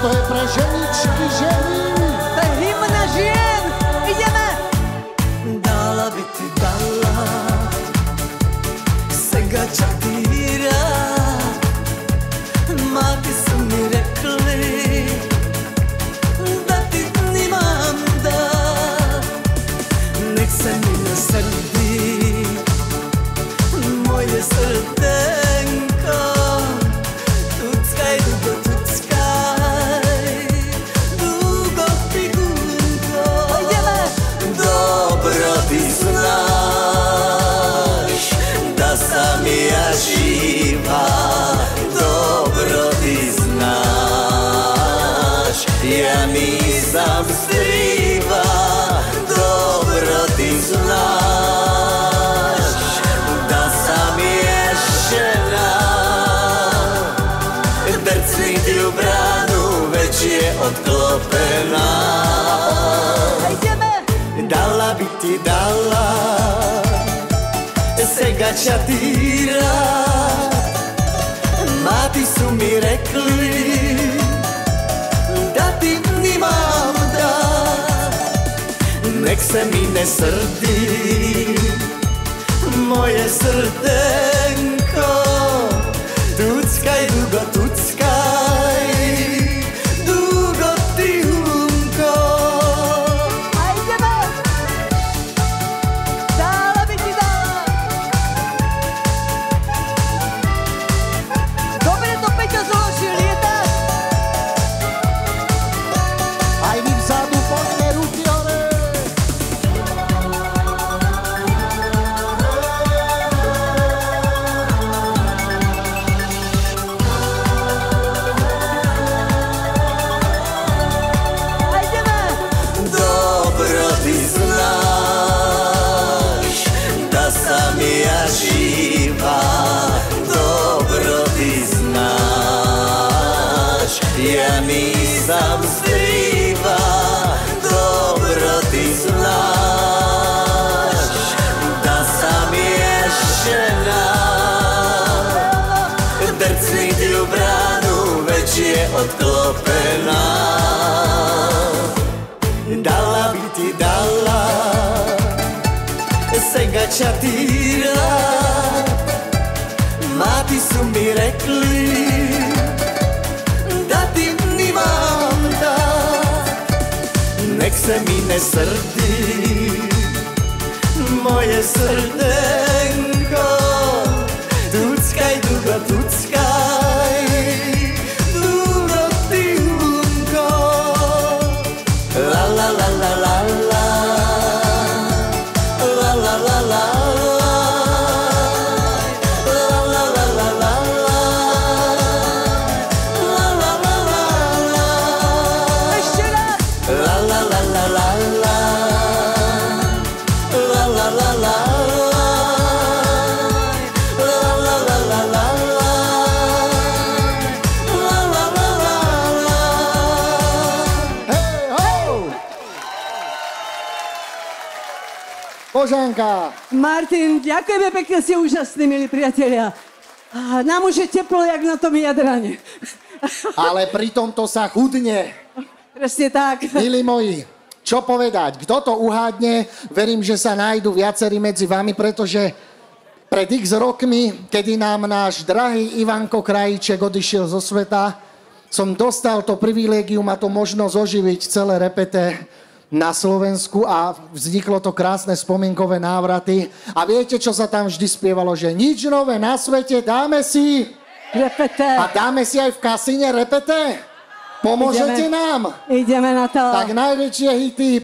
to je pre ženičky, ženy. To je hymna žien. Ideme. Dala by ti dala Сега čatýra Máte su mi rekli Da ti nemám dát Nech se mi nesrdí Moje srdenko Tuckaj, dugo tuckaj Dugo figunko Dobro ty znáš Da sam ja živa Dobro ty znáš Ja nisam striva Dobro ty znáš Da sam ja žena Drcni ti u branu Već je odklopena Dala by ti dala Сега čatýra Máti su mi rekli Da ti nemám dát Nech se mi nesrdí Moje srdenko Tuckaj, dugo tuckaj Dugo ty humko Ja živa, dobro ty znáš Ja nisam striva, dobro ty znáš Da sam ješena Drcni ti u branu, već je odklopena Dala by ti dala Сега čatýra Máti su mi rekli Da ti nemám dát Nech se mi nesrdí Moje srdenko Tuckaj, dugo tuckaj Dugo ty humko La la la la la la Božanka. Martin, ďakujeme pekne, ste úžasní, milí priatelia. A nám už je teplo, jak na tom Jadrane. Ale pri tomto sa chudne. Presne tak. Milí moji, čo povedať? Kto to uhádne, verím, že sa nájdu viacerí medzi vami, pretože pred x rokmi, kedy nám náš drahý Ivanko Krajíček odišiel zo sveta, som dostal to privilégium a to možnosť oživiť celé repete na Slovensku a vzniklo to krásne spomienkové návraty. A viete, čo sa tam vždy spievalo? Že nič nové na svete, dáme si repete. A dáme si aj v kasíne repete? Pomôžete nám? Ideme na to. Tak najväčšie hity